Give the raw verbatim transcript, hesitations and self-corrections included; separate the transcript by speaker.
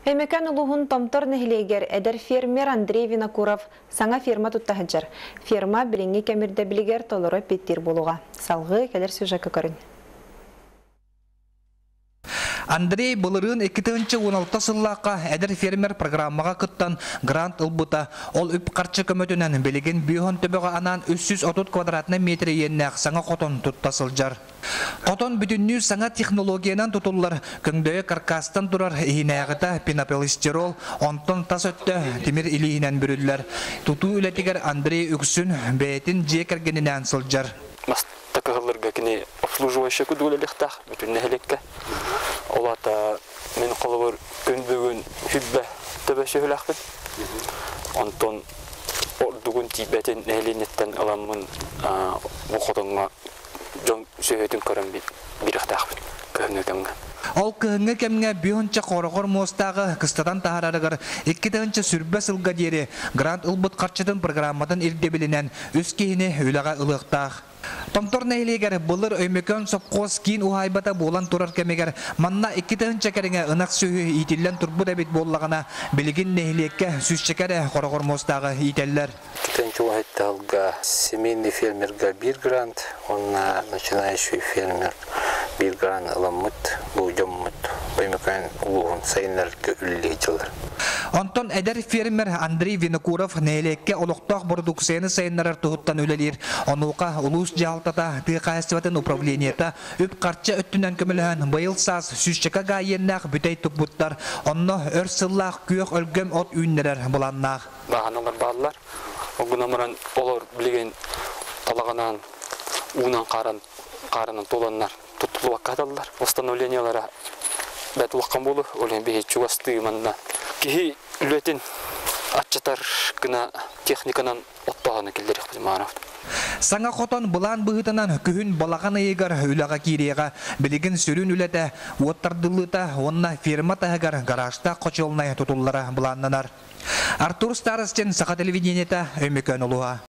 Speaker 1: Хемекан улуғын томтор нехлегер эдер фермер Андрей Винокуров саңа ферма туттахыджар. Ферма билинги кемирде билигер толоры петтир болуға. Салғы келер сюжетке көрін.
Speaker 2: Андрей Болырын эки миң он алты сыллаққа әдір фермер программаға күттан грант ұлбыта. Ол үп қарчы көмөтінен білеген бүйон төбіға анан үч жүз отуз квадратны метр еннәқ саңа қотон тұттасылжар. Қотон бүтінні саңа технологиянан тұтылар. Күңдөйі каркастан тұрар ихинәғыта пенополистирол, онтон тас өтті темір илейінен бүрілер. Тұту үлетігер Андрей үксін бәйтін жекергенінен сылжар.
Speaker 3: Такаларга кини обслуживающий кудулелихтах, бүтүн нехлекке. Олата мен колобор көндөгөн хүббе төбөшөлөкпүт. Антон ордугун тибетен нехленеттен аламын окотонга жон сөйөтүн көрөм бирихтахпыт көндөгөнгө.
Speaker 2: Ол кыһыңы кемге бүйонча корогор мостагы кыстадан тахарарыгар эки миң сүрбө сылга диери грант ылбыт карчытын программадан ирдебилинен үс кийини үлага ылыктах. Томтор нәйлегер бұлыр өймекөн сопқос кейін ухайбата болан тұрар кемегер манна эки миң чекеріңе ынақ сөйі итілен тұрбы дәбет боллағына білген нәйлекке сүз чекері қорғыр мостағы ителлер.
Speaker 4: эки миң ухайтталға семейный фермерға бір грант, онна начинающий фермер бір грант аламыт, бұжамыт, өймекөн ұлығын сайынларға үлі жылдар.
Speaker 2: Антон әдер фермер Андрей Винокуров нәйлекке олықтақ продукцияны сайынларар тұғыттан өлелер. Онуға улус жалтата тыйқайыстыватын управлениета үп қарча өттінен көміліген байыл саз сүзчека ғайеннақ бүтей тұқбұттар. Онны өр сыллақ күйек өлгөм от үйінлерер бұланнақ.
Speaker 3: Бағаналар бағалар, оғынамыран олар білген талағанан уынан қарынан толанлар тұттылы ваққадалар. Остановлениялары бәт уаққан болу, олен бейт чуғасты манна. Кихи үлетін атчатар гына техниканан оттағаны келдер еқпіз мағанавды.
Speaker 2: Саңа қотон бұлан бұғытынан күхін балаған айығар үліға кейреға білеген сүрін үлеті оттардылыта онна ферма тағығар гаражта қочылнай тұтыллары бұланнанар. Артур Старостен Сақа телевидениета өмекөн ұлыға.